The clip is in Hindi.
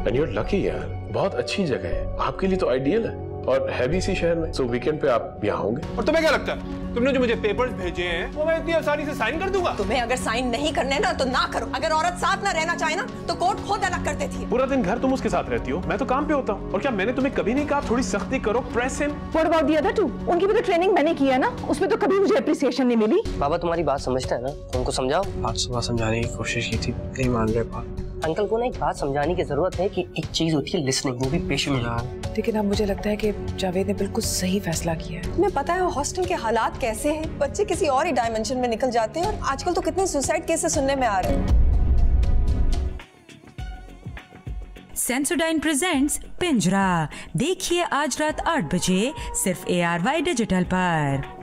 एंड यू आर लकी यार, बहुत अच्छी जगह है आपके लिए, तो आइडियल है और है भी इसी शहर में। सो वीकेंड पे आप यहाँ होंगे। और तुम्हें क्या लगता है तुमने जो मुझे पेपर्स भेजे हैं वो मैं इतनी आसानी से साइन कर दूंगा? तुम्हें अगर साइन नहीं करने ना तो ना करो। अगर औरत साथ ना रहना चाहे ना तो कोर्ट खुद अलग कर देती है। पूरा दिन घर तुम उसके साथ रहती हो, मैं तो काम पे होता हूँ। और क्या मैंने तुम्हें कभी नहीं कहा थोड़ी सख्ती करो, press him? What about the other two? उनकी भी तो ट्रेनिंग मैंने की है ना, उसमें तो कभी मुझे एप्रिसिएशन नहीं मिली। बाबा तुम्हारी बात समझता है ना, उनको समझाओ। बात सुबह समझाने की कोशिश की थी, नहीं मान रहे बात। अंकल को ना एक बात समझाने की जरूरत है कि एक चीज होती है लिसनिंग, वो भी पेशेंस। लेकिन अब मुझे लगता है कि जावेद ने बिल्कुल सही फैसला किया है। तुम्हें पता है हॉस्टल के हालात कैसे हैं? बच्चे किसी और ही डायमेंशन में निकल जाते हैं और आजकल तो कितने सुसाइड केसेस सुनने में आ रहे हैं। सेंसोडाइन प्रेजेंट्स पिंजरा, देखिए आज रात 8 बजे सिर्फ ARY डिजिटल पर।